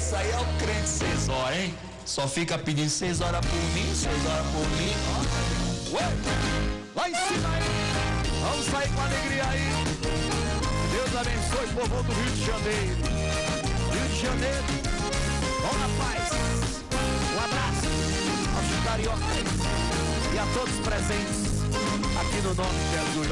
Esse aí é o crente 6 horas, hein? Só fica pedindo 6 horas por mim, 6 horas por mim. Ué, lá em cima aí. Vamos sair com alegria aí. Deus abençoe o povo do Rio de Janeiro. Rio de Janeiro, vamos na paz. Um abraço aos cariocas e a todos presentes aqui no nome de Jesus.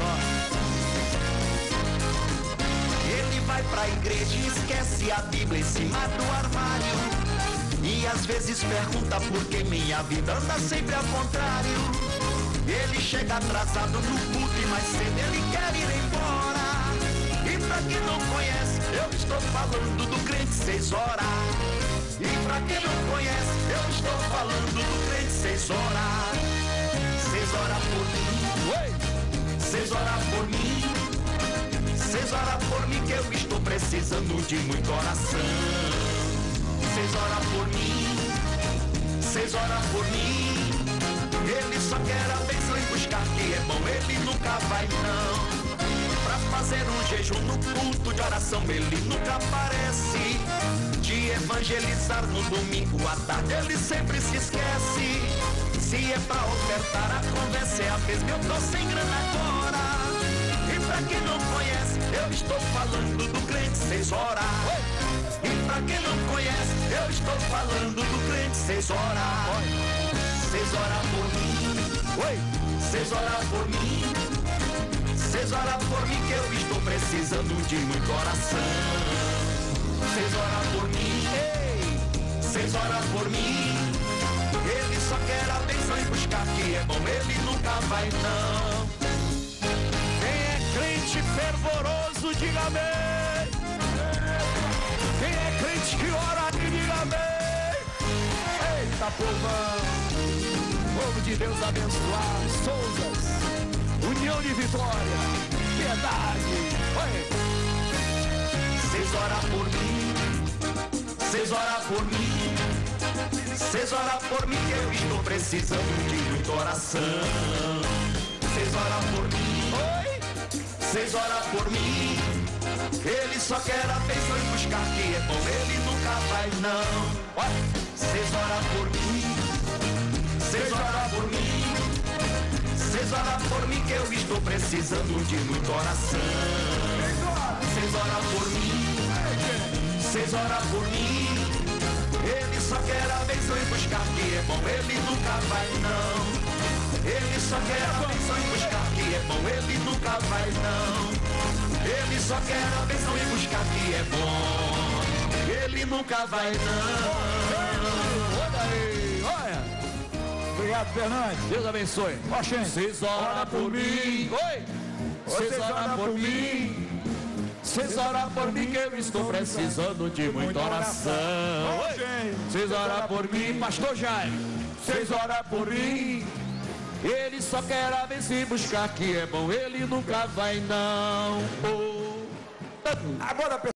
Ele vai pra igreja e esquece a Bíblia em cima do armário. E às vezes pergunta por que minha vida anda sempre ao contrário. Ele chega atrasado no culto e mais cedo ele quer ir embora. E pra quem não conhece, eu estou falando do crente 6 horas. E pra quem não conhece, eu estou falando do crente 6 horas. 6 horas por mim, 6 horas por mim, 6 horas por mim que eu estou precisando de muita oração. 6 horas por mim, 6 horas por mim. Ele só quer a bênção e buscar que é bom, ele nunca vai não. Pra fazer um jejum no culto de oração, ele nunca aparece. De evangelizar no domingo à tarde, ele sempre se esquece. Se é pra ofertar a conversa é a mesma, eu tô sem grana agora. E pra quem não conhece, eu estou falando do crente 6 horas. E pra quem não conhece, eu estou falando do crente 6 horas. 6 horas por mim, 6 horas por mim, 6 horas por mim que eu estou precisando de muita oração. 6 horas por mim, 6 horas por mim. Ele só quer a bênção e buscar que é bom, ele nunca vai não. Quem é crente fervoroso, diga amém. Quem é crente que ora, diga amém. Eita, povão, povo de Deus abençoado, Souzas, União de Vitória, Piedade. Oi. 6 horas por mim, 6 horas por mim, 6 horas por mim que eu estou precisando de muita oração. 6 horas por mim, 6 horas por mim. Ele só quer a bênção e buscar que é bom, ele nunca vai não. 6 horas por mim, 6 horas por mim, 6 horas por mim que eu estou precisando de muita oração. 6 horas por mim, 6 horas por mim. Ele só quer a bênção e buscar que é bom, ele nunca vai não. Ele só quer a bênção e buscar que é bom, ele nunca vai não. Ele só quer a bênção e buscar que é bom, ele nunca vai não. Olha aí, olha. Obrigado, Fernandes. Deus abençoe. Ó, gente. 6 horas por mim. Oi. 6 horas por mim. 6 horas por mim que eu estou precisando de muita oração. 6 horas por mim, pastor Jaime. 6 horas por mim. Ele só quer a bênção e buscar que é bom, ele nunca vai não. Agora,